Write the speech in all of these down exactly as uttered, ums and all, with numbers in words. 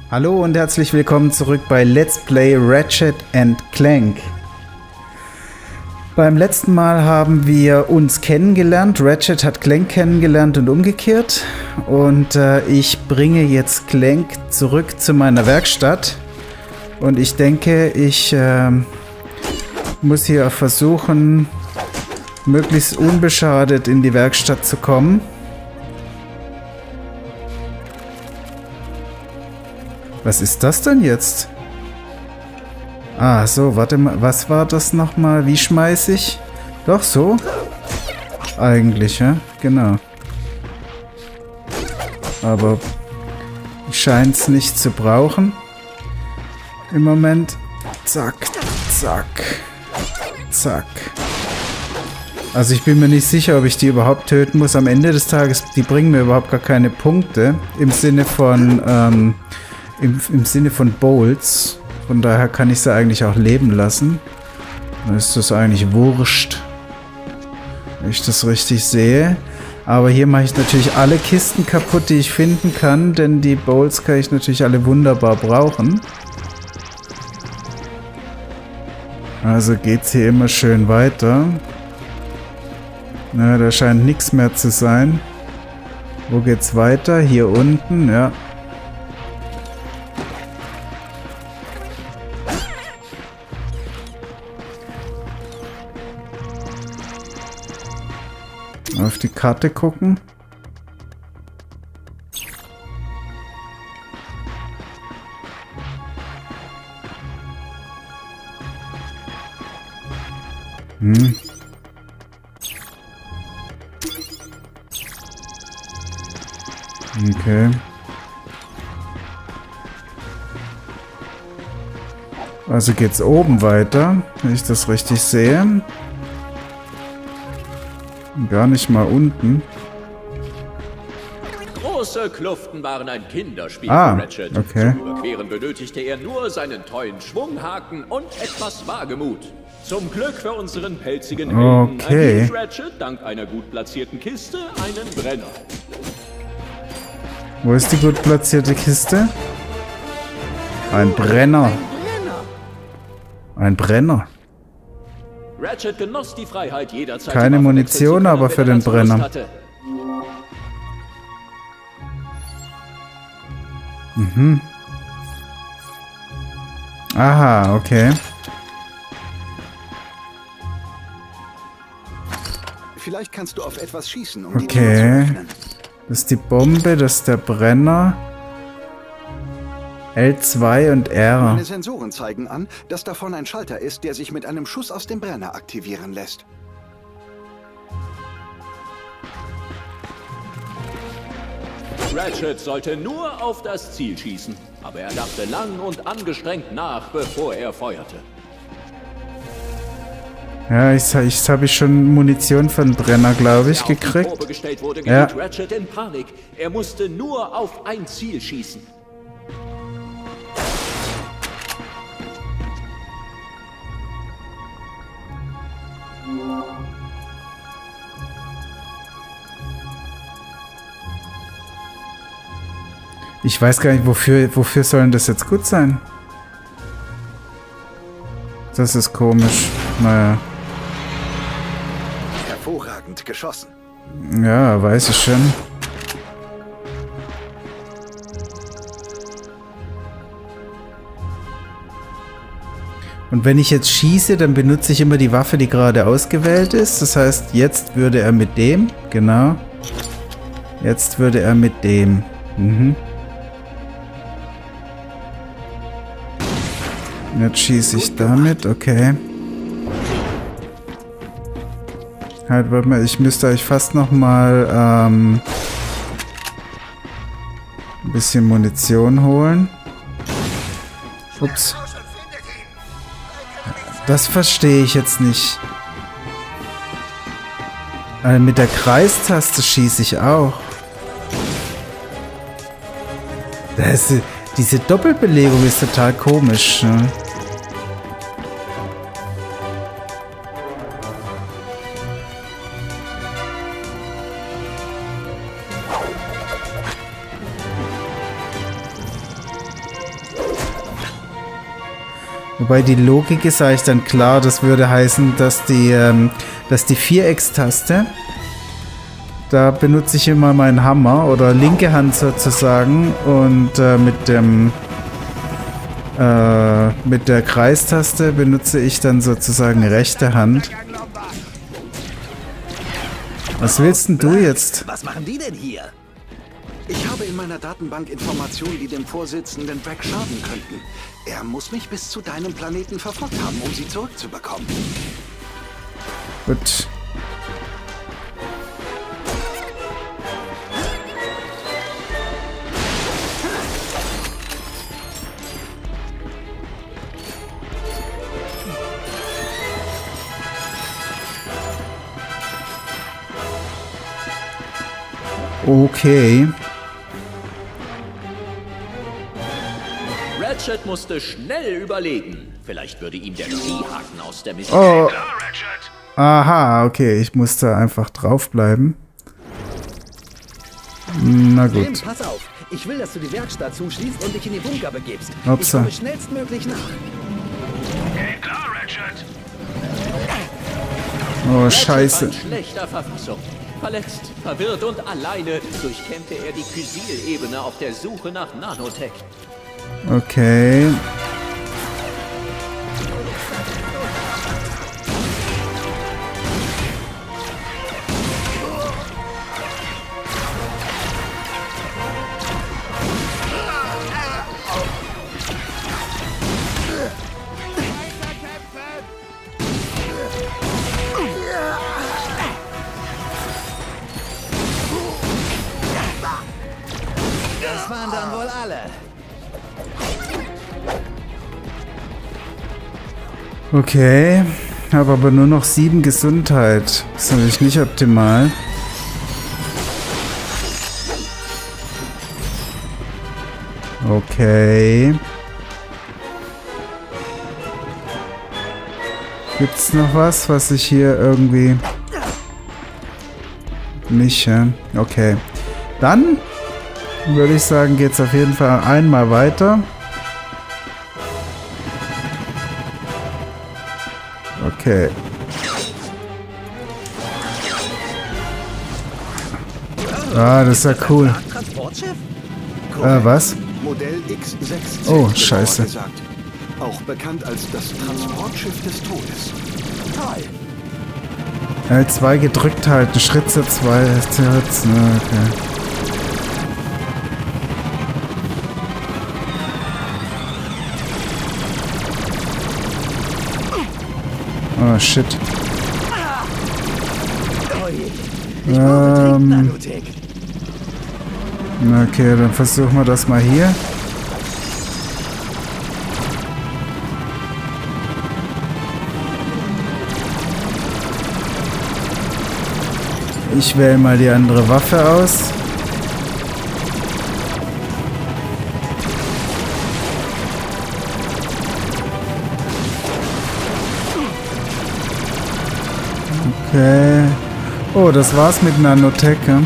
Hallo und herzlich willkommen zurück bei Let's Play Ratchet and Clank. Beim letzten Mal haben wir uns kennengelernt, Ratchet hat Clank kennengelernt und umgekehrt. Und äh, ich bringe jetzt Clank zurück zu meiner Werkstatt. Und ich denke, ich äh, muss hier versuchen, möglichst unbeschadet in die Werkstatt zu kommen. Was ist das denn jetzt? Ah, so, warte mal. Was war das nochmal? Wie schmeiß ich? Doch, so? Eigentlich, ja? Genau. Aber ich scheine es nicht zu brauchen. Im Moment. Zack, zack, zack. Also ich bin mir nicht sicher, ob ich die überhaupt töten muss. Am Ende des Tages, die bringen mir überhaupt gar keine Punkte. Im Sinne von, ähm... Im, im Sinne von Bolts. Von daher kann ich sie eigentlich auch leben lassen. Dann ist das eigentlich wurscht. Wenn ich das richtig sehe. Aber hier mache ich natürlich alle Kisten kaputt, die ich finden kann. Denn die Bolts kann ich natürlich alle wunderbar brauchen. Also geht es hier immer schön weiter. Na, da scheint nichts mehr zu sein. Wo geht's weiter? Hier unten, ja. Auf die Karte gucken. Hm. Okay. Also geht's oben weiter, wenn ich das richtig sehe. Gar nicht mal unten. Große Kluften waren ein Kinderspiel ah, für Ratchet. Okay. Zum Überqueren benötigte er nur seinen tollen Schwunghaken und etwas Wagemut. Zum Glück für unseren pelzigen Helden okay. erhielt Ratchet dank einer gut platzierten Kiste einen Brenner. Wo ist die gut platzierte Kiste? Ein Brenner. Ein Brenner. Ratchet genoss die Freiheit jederzeit. Keine Munition, aber für den Brenner. Mhm. Aha, okay. Vielleicht kannst du auf etwas schießen, um die Tür zu Okay. öffnen. Das ist die Bombe, das ist der Brenner. L zwei und R. Meine Sensoren zeigen an, dass davon ein Schalter ist, der sich mit einem Schuss aus dem Brenner aktivieren lässt. Ratchet sollte nur auf das Ziel schießen, aber er dachte lang und angestrengt nach, bevor er feuerte. Ja, ich, ich habe ich schon Munition für den Brenner, glaube ich, gekriegt. Probe gestellt wurde, ja. geriet Ratchet in Panik. Er musste nur auf ein Ziel schießen. Ich weiß gar nicht, wofür, wofür soll denn das jetzt gut sein? Das ist komisch. Naja. Hervorragend geschossen. Ja, weiß ich schon. Und wenn ich jetzt schieße, dann benutze ich immer die Waffe, die gerade ausgewählt ist. Das heißt, jetzt würde er mit dem, genau. Jetzt würde er mit dem. Mhm. Jetzt schieße ich damit, okay. Halt, warte mal, ich müsste euch fast noch mal ähm, ein bisschen Munition holen. Ups. Das verstehe ich jetzt nicht. Also mit der Kreistaste schieße ich auch. Das ist, diese Doppelbelegung ist total komisch. Ne? Wobei die Logik ist eigentlich dann klar, das würde heißen, dass die, ähm, dass die Viereckstaste, da benutze ich immer meinen Hammer oder linke Hand sozusagen und äh, mit dem äh, mit der Kreistaste benutze ich dann sozusagen rechte Hand. Was willst denn du jetzt? Was machen die denn hier? Ich habe in meiner Datenbank Informationen, die dem Vorsitzenden Brack schaden könnten. Er muss mich bis zu deinem Planeten verfolgt haben, um sie zurückzubekommen. Gut. Okay. Ratchet musste schnell überlegen. Vielleicht würde ihm der Skihaken aus der Mission... Oh. Aha, okay. Ich musste einfach draufbleiben. Na gut. Tim, pass auf. Ich will, dass du die Werkstatt zuschließt und dich in die Bunker begibst. Upsa. Ich komme schnellstmöglich nach. Okay, klar, Ratchet. Oh, Ratchet scheiße. war in schlechter Verfassung. Verletzt, verwirrt und alleine durchkämmte er die Kysil-Ebene auf der Suche nach Nanotech. Okay. Das waren dann wohl alle. Okay. Habe aber nur noch sieben Gesundheit. Das ist natürlich nicht optimal. Okay. Gibt's noch was, was ich hier irgendwie... Nicht, ja? Okay. Dann würde ich sagen, geht's auf jeden Fall einmal weiter. Okay. Ah, das ist ja cool. Transportschiff? Äh, was? Modell X sechs C. Oh, genauer scheiße. gesagt. Auch bekannt als das Transportschiff des Todes. Toll. L zwei gedrückt halten, Schritt zu zwei. Okay. Oh, shit. Oh je. Ich brauche dringend Ähm, Nanotech. okay, dann versuchen wir das mal hier. Ich wähle mal die andere Waffe aus. Okay. Oh, das war's mit Nanotech. Ja?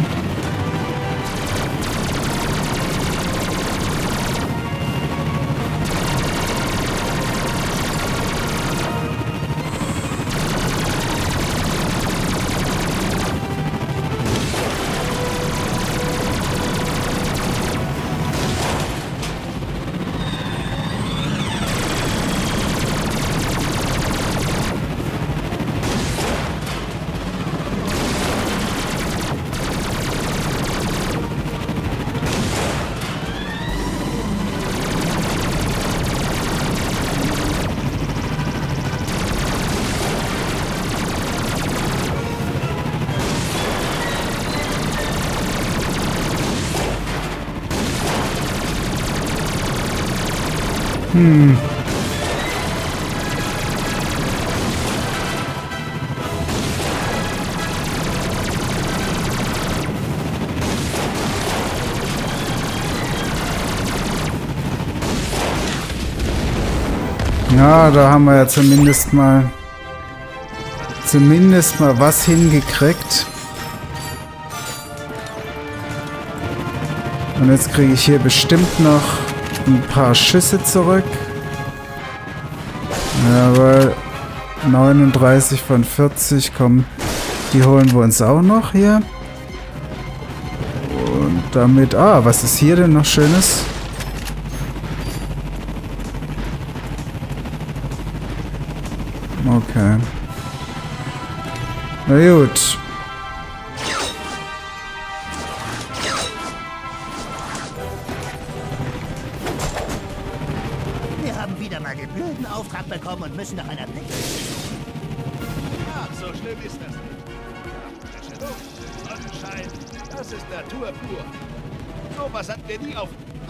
Hm. Ja, da haben wir ja zumindest mal zumindest mal was hingekriegt. Und jetzt kriege ich hier bestimmt noch ein paar Schüsse zurück. Jawohl. neununddreißig von vierzig. Komm, die holen wir uns auch noch hier. Und damit... Ah, was ist hier denn noch Schönes? Okay. Na gut. Wir haben wieder mal den blöden Auftrag bekommen und müssen nach einer Blick. Ach, so schlimm ist das nicht. Frische Luft, Sonnenschein, das ist Natur pur. So was hatten wir nie auf...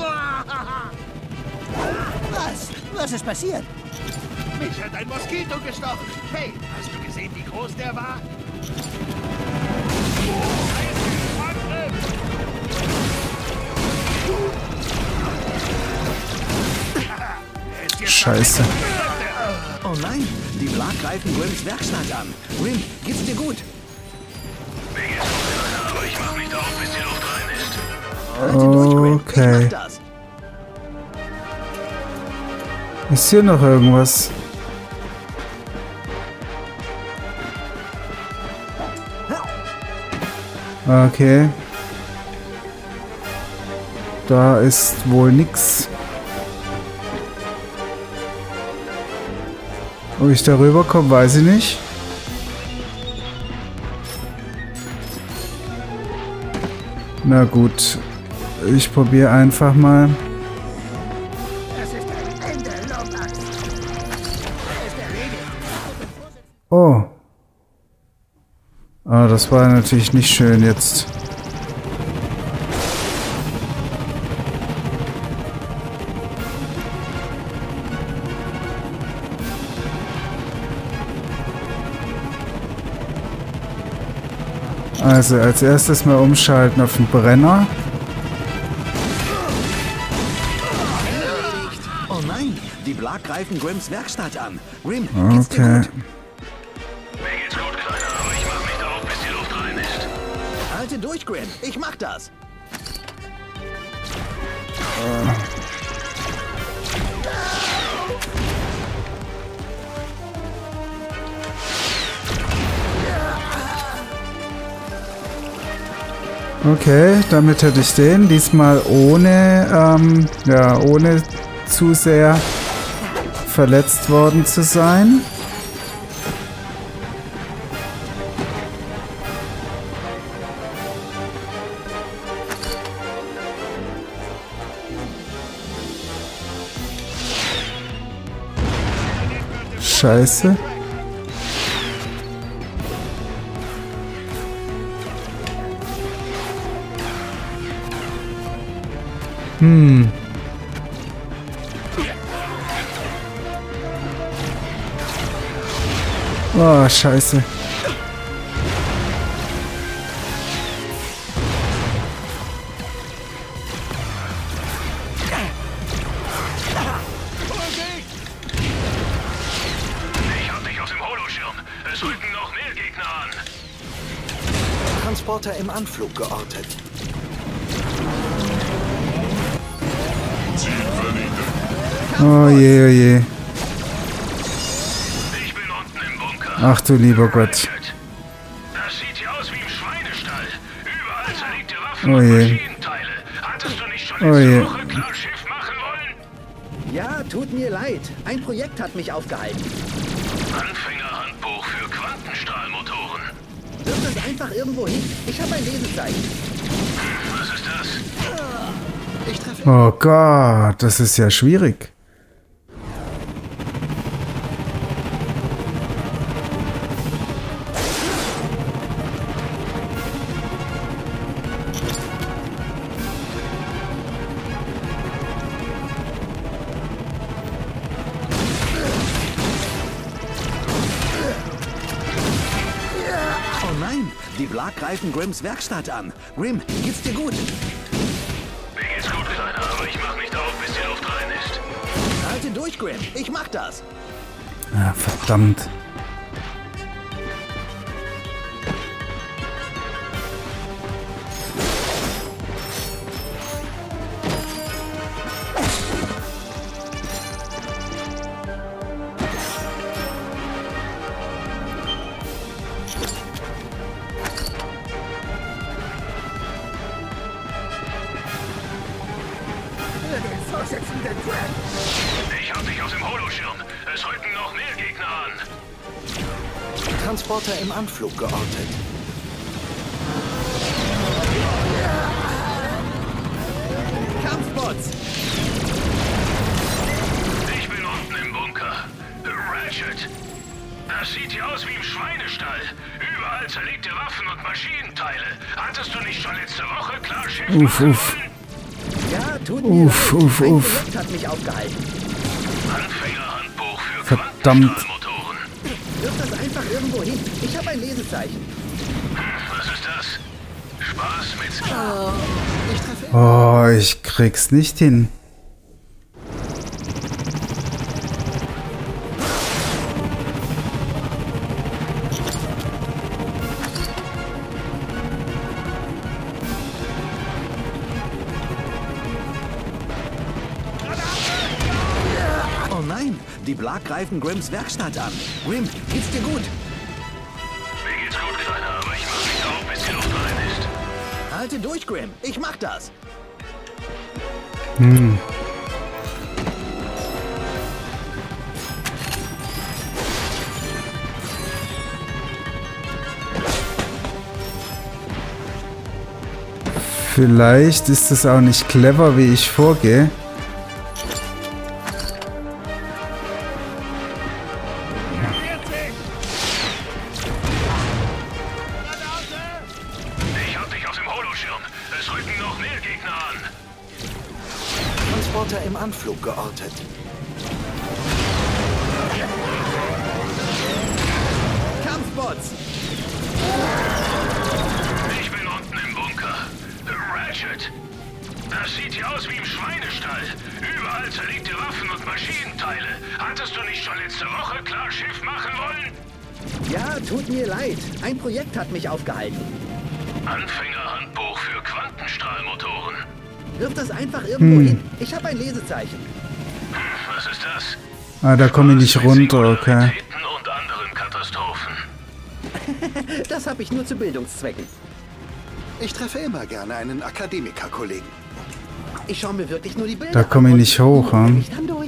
Was? Was ist passiert? Mich hat ein Moskito gestochen. Hey, hast du gesehen, wie groß der war? Scheiße. Oh nein, die Blag greifen Grims Werkstatt an. Grim, geht's dir gut? Aber ich mach nicht auf, bis die Luft rein ist. Halte durch, Grim. Ich Okay. mach das. Ist hier noch irgendwas? Okay. Da ist wohl nix. Ob ich da rüberkomme, weiß ich nicht. Na gut. Ich probiere einfach mal. Das ist ein Ende, Lomax. Das ist der Regel. Oh. Ah, das war natürlich nicht schön jetzt. Also als erstes mal umschalten auf den Brenner. Oh nein, die Blag greifen Grims Werkstatt an. Grim, geht's dir Okay. gut? Mir geht's gut, Kleiner, aber ich mach nicht auf, bis die Luft rein ist. Halte durch, Grim. Ich mach das. Okay, damit hätte ich den. Diesmal ohne, ähm, ja, ohne zu sehr verletzt worden zu sein. Scheiße. Hm. Oh, scheiße. Ich hab dich aus dem Holoschirm. Es rücken noch mehr Gegner an. Transporter im Anflug geortet. Oh je, oh je. Ich bin unten im Bunker. Ach du lieber Gott. Das sieht hier aus wie im Schweinestall. Überall zerlegte Waffen Oh und je. Maschinenteile. Hattest du nicht schon Oh letzte je. Woche klar Schiff machen wollen? Ja, tut mir leid. Ein Projekt hat mich aufgehalten. Anfängerhandbuch für Quantenstrahlmotoren. Wirf es einfach irgendwo hin. Ich habe ein Lesezeichen. Was ist das? Ich treffe... Oh Gott, das ist ja schwierig. Oh nein, die Blag greifen Grims Werkstatt an. Grim, geht's dir gut? Mir geht's gut, Kleiner, aber ich mach nicht auf, bis die Luft rein ist. Halte durch, Grim. Ich mach das. Ja, verdammt. Vorsitzenden Drag. Ich hab dich aus dem Holoschirm. Es rücken noch mehr Gegner an. Transporter im Anflug geortet. Kampfbots! Ich bin unten im Bunker. Ratchet. Das sieht hier aus wie im Schweinestall. Überall zerlegte Waffen und Maschinenteile. Hattest du nicht schon letzte Woche klar Schiff Uff, machen uff. wollen? Ja, tut mir Uff, leid. uff, Ein uff. Projekt hat mich aufgehalten. Anfängerhandbuch für Verdammt. Quantenstrahlmotoren. Wirf das einfach irgendwo hin. Ich habe ein Lesezeichen. Was ist das? Spaß mit Sklaven. Ich treffe Oh, ich krieg's nicht hin. Oh nein, die Blag greifen Grimms Werkstatt an. Grimm, geht's dir gut? Mir geht's gut, Kleiner, aber ich mach mich auf, bis die Luft rein ist. Halte durch, Grimm. Ich mach das. Hm. Vielleicht ist es auch nicht clever, wie ich vorgehe. Ich hab dich aus dem Holoschirm. Es rücken noch mehr Gegner an. Transporter im Anflug geortet. Kampfbots! Ich bin unten im Bunker. Ratchet. Das sieht hier aus wie im Schweinestall. Überall zerlegte Waffen und Maschinenteile. Hattest du nicht schon letzte Woche klar Schiff machen wollen? Ja, tut mir leid. Ein Projekt hat mich aufgehalten. Anfängerhandbuch für Quantenstrahlmotoren. Wirf das einfach irgendwo Hm. hin. Ich habe ein Lesezeichen. Was ist das? Ah, da komme ich nicht Spaß mit runter, okay. Singularitäten und anderen Katastrophen. Das habe ich nur zu Bildungszwecken. Ich treffe immer gerne einen Akademiker-Kollegen. Ich schaue mir wirklich nur die Bilder Da an komme ich und nicht hoch, bin hm? ich dann durch.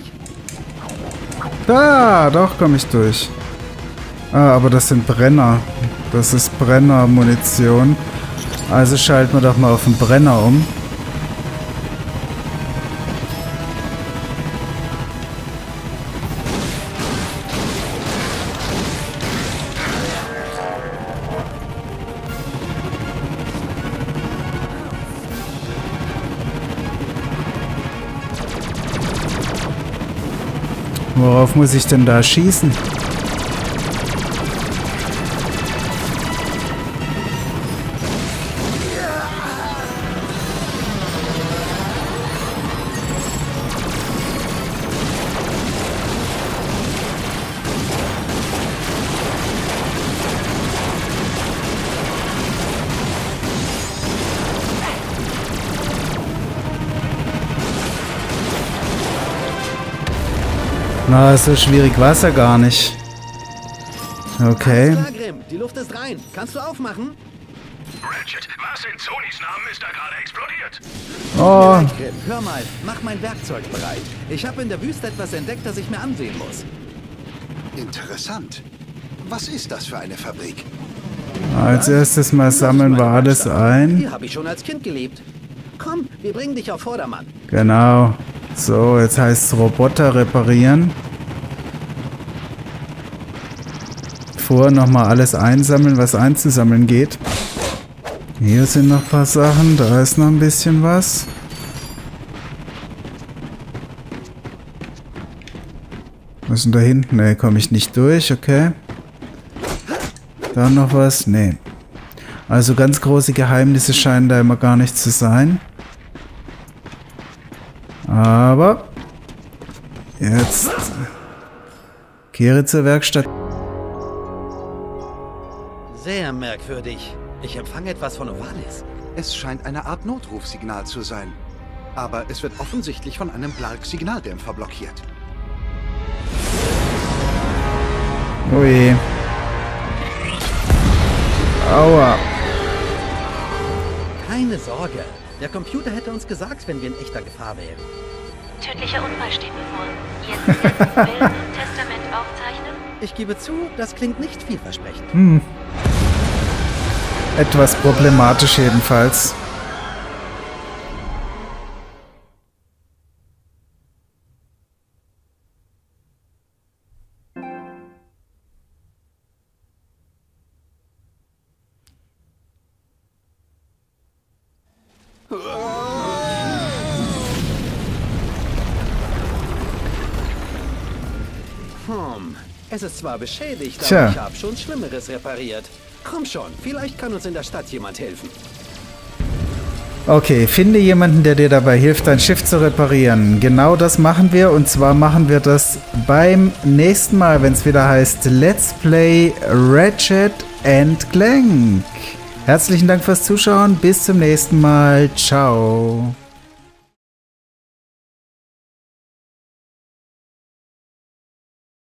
Da, doch komme ich durch. Ah, aber das sind Brenner. Das ist Brennermunition. Also schalten wir doch mal auf den Brenner um. Worauf muss ich denn da schießen? Na, so schwierig war es ja gar nicht. Okay. Alles klar, Grimm. Die Luft ist rein. Kannst du aufmachen? Ratchet, was in Sonys Namen ist da gerade explodiert? Oh, Grimm, hör mal, mach mein Werkzeug bereit. Ich habe in der Wüste etwas entdeckt, das ich mir ansehen muss. Interessant. Was ist das für eine Fabrik? als erstes mal sammeln wir alles ein. Hier habe ich schon als Kind gelebt. Komm, wir bringen dich auf Vordermann. Genau. So, jetzt heißt es Roboter reparieren. Vorher nochmal alles einsammeln, was einzusammeln geht. Hier sind noch ein paar Sachen. Da ist noch ein bisschen was. Was ist denn da hinten? Ne, komme ich nicht durch. Okay. Da noch was? Ne. Also ganz große Geheimnisse scheinen da immer gar nicht zu sein. Aber jetzt kehre zur Werkstatt. Sehr merkwürdig. Ich empfange etwas von Ovalis. Es scheint eine Art Notrufsignal zu sein. Aber es wird offensichtlich von einem Blarg-Signaldämpfer blockiert. Ui. Aua. Keine Sorge. Der Computer hätte uns gesagt, wenn wir in echter Gefahr wären. Tödlicher Unfall steht bevor. Jetzt werden Willen und Testament aufzeichnen? Ich gebe zu, das klingt nicht vielversprechend. Hm. Etwas problematisch jedenfalls. Hm, es ist zwar beschädigt, Tja. aber ich habe schon Schlimmeres repariert. Komm schon, vielleicht kann uns in der Stadt jemand helfen. Okay, finde jemanden, der dir dabei hilft, dein Schiff zu reparieren. Genau das machen wir, und zwar machen wir das beim nächsten Mal, wenn es wieder heißt Let's Play Ratchet and Clank. Herzlichen Dank fürs Zuschauen, bis zum nächsten Mal. Ciao.